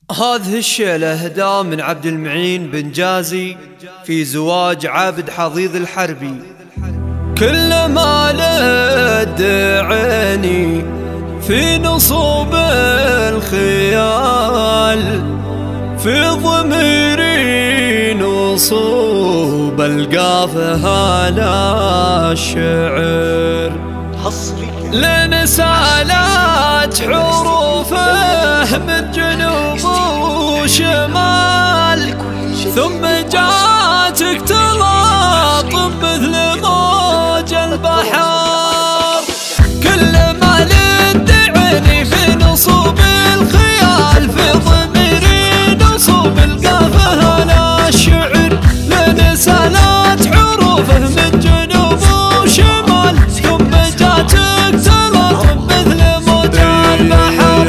هذه الشيلة هداة من عبد المعين بن جازي في زواج عابد حضيض الحربي. كل ما لد عيني في نصوب الخيال، في ضميري نصوب القافها لا الشعر، لين سالت حروفه من جنوب وشمال، ثم جاتك تلاطم مثل موج البحر. كل ما لد عيني في نصوب الخيال، في ضميري نصوب القافها لا الشعر، لين سالت حروفه من جنوب وشمال، ثم جاتك تلاطم مثل موج البحر.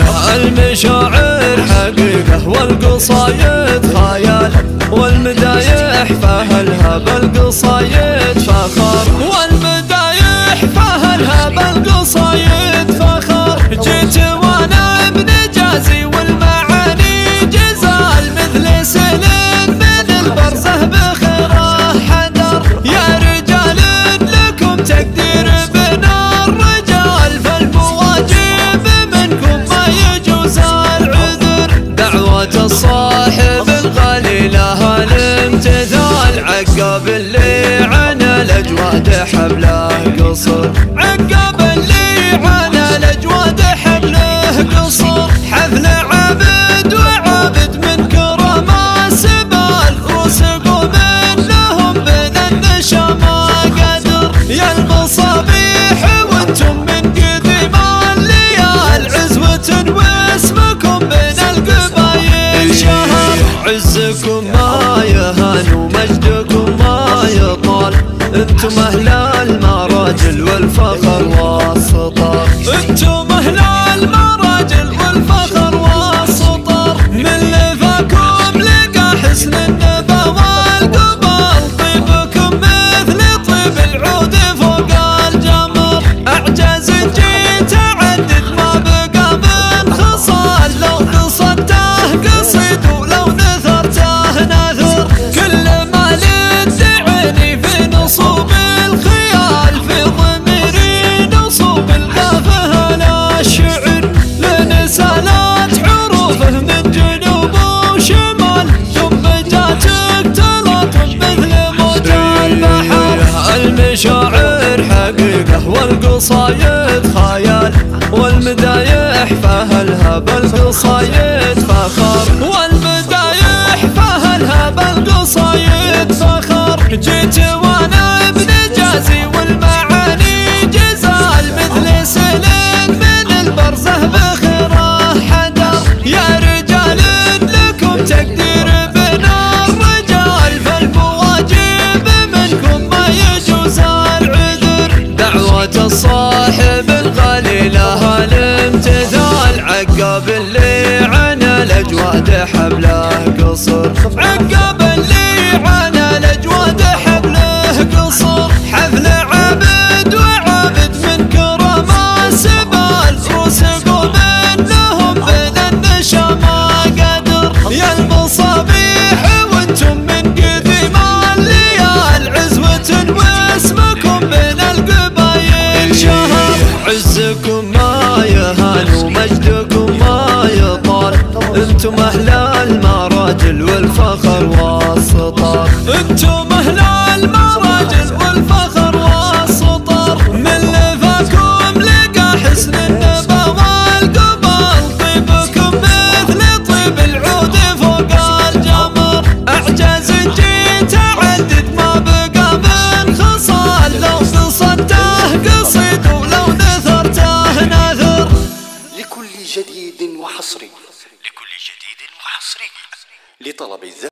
المشاعر حقيقة والقصايد خيال، والمدايح فهلها بالقصايد فخر، والمدايح فهلها بالقصايد فخر. جيت وانا ابن جازي والمعاني جزال، مثل سنين من البرزه بخيره حذر. يا رجال لكم تقدير بين الرجال، فالمواجب منكم ما يجوز العذر. دعوة الصاحب الغالي لها الامتثال، عقب اللي عنا الاجواد حبله قصر، عقب اللي عنا الاجواد حبله قصر. حفل عابد وعابد من كرم السبال، وسقوا من لهم بين النشامى قدر. يا المصابيح وانتم من قديم الليال، عزوة واسمكم بين القبايل شهر. عزكم ما يهان ومجدكم ما يطال، انتم اهل المراجل والفخر والسطر، انتم اهل المراجل والفخر والسطر. من لفاكم لقى حسن النبا والقبال، طيبكم مثل طيب العود فوق الجمر. اعجاز جيت اعدد ما بقى من خصال، لو قصدته قصيد ولو نثرته نثر. كل ما لد عيني في نصوب الخيال، في ضميري نصوب القافها لا الشعر، لين سالت حروفه من جنوب وشمال، ثم جاتك تلاطم مثل موج البحر. المشاعر حقيقة والقصايد خيال، والمدايح فهلها بالقصايد فخر، والمدايح فهلها بالقصايد فخر. جيت وانا ابن جازي والمعاني جزال، مثل سنين من البرزه بخيره حذر. يا رجال لكم تقدير بين الرجال، فالمواجب منكم ما يجوز العذر. دعوة الصاحب الغالي لها الامتثال، عقب اللي عنا الاجواد حبله قصر، عقب اللي عنا الاجواد حبله قصر. حفل عابد وعابد من كرم السبال، وسقوا من لهم بين النشامى قدر. يا المصابيح وانتم من قديم الليال، عزوة واسمكم بين القبايل شهر. عزكم ما يهان ومجدكم ما يطال، انتم اهل المراجل والفخر والسطر، انتم اهل المراجل والفخر والسطر. من لفاكم لقى حسن النبا والقبال، طيبكم مثل طيب العود فوق الجمر. اعجاز جيت اعدد ما بقى من خصال، لو قصدته قصيد ولو نثرته نثر. لكل جديد وحصري لطلب